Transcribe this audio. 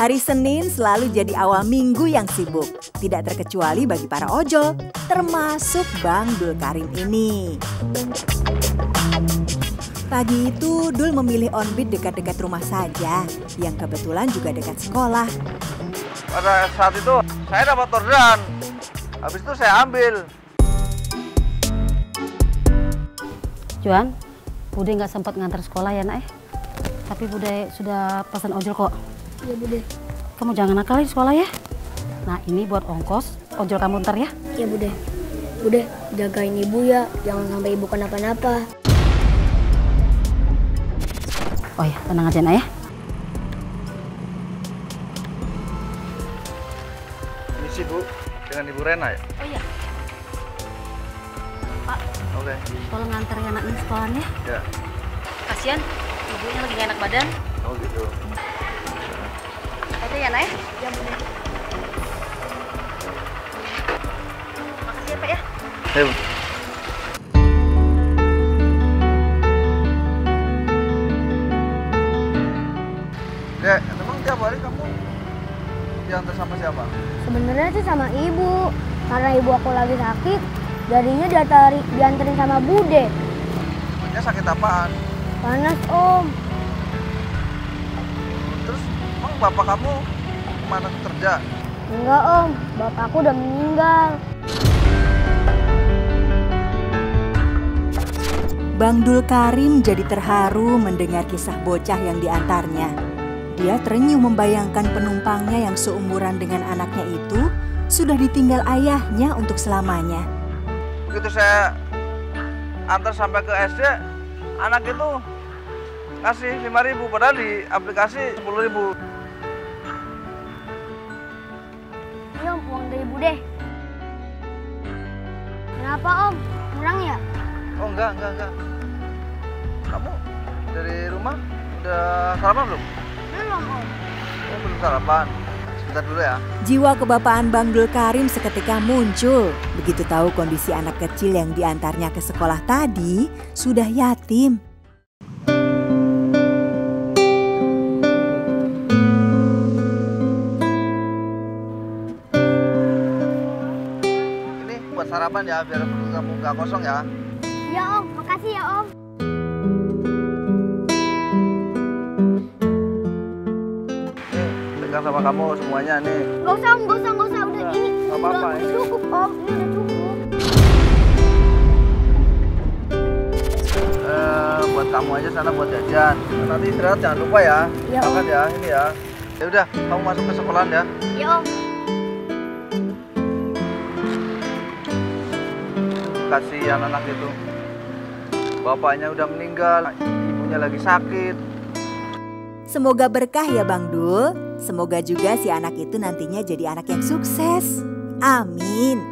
Hari Senin selalu jadi awal minggu yang sibuk. Tidak terkecuali bagi para ojol, termasuk Bang Dul Karim ini. Pagi itu Dul memilih on-beat dekat-dekat rumah saja, yang kebetulan juga dekat sekolah. Pada saat itu saya dapat orderan, habis itu saya ambil. Juan, Bude nggak sempat ngantar sekolah ya nak. Tapi Bude sudah pesan ojol kok. Iya Bude. Kamu jangan nakal di sekolah ya. Nah ini buat ongkos ojol kamu ntar ya. Iya Bude. Bude jagain ibu ya, jangan sampai ibu kenapa-napa. Oh ya tenang aja nak ya. Ini sih Bu, dengan Ibu Rena ya? Oh iya. Pak, Oke. tolong nganter anaknya sekolahnya. Ya. Kasian, ibunya lagi gak enak badan. Oh gitu. Oke ya nak ya. Iya Bude. Makasih ya Pak ya. Ayo. Dek, emang tiap hari kamu diantar sama siapa? Sebenarnya sih sama ibu. Karena ibu aku lagi sakit, jadinya dianterin sama Bude. Dia sakit apaan? Panas Om. Terus emang bapak kamu kemana kerja? Enggak Om, bapakku udah meninggal. Bang Dul Karim jadi terharu mendengar kisah bocah yang diantarnya. Dia terenyuh membayangkan penumpangnya yang seumuran dengan anaknya itu sudah ditinggal ayahnya untuk selamanya. Begitu saya antar sampai ke SD, anak itu ngasih 5.000, padahal di aplikasi 10.000. Ini Om, uang dari Bude. Kenapa Om? Kurang ya? Oh enggak. Kamu dari rumah udah sarapan belum? Belum Om. Oh belum sarapan. Sebentar dulu ya. Jiwa kebapaan Bang Dul Karim seketika muncul. Begitu tahu kondisi anak kecil yang diantarnya ke sekolah tadi sudah yatim. Ini buat sarapan ya, biar perut kamu nggak kosong ya. Ya Om, makasih ya Om. Nih, pegang sama kamu semuanya nih. Gak usah Om, gak usah. Udah ini. Nggak apa-apa Udah ya. cukup Om, ini udah cukup. Buat kamu aja sana buat jajan. Nanti istirahat jangan lupa ya. Iya, Om. Makan ya, ini ya. Ya udah, kamu masuk ke sekolahan ya. Ya Om. Kasihan anak itu. Bapaknya udah meninggal, ibunya lagi sakit. Semoga berkah ya Bang Dul. Semoga juga si anak itu nantinya jadi anak yang sukses. Amin.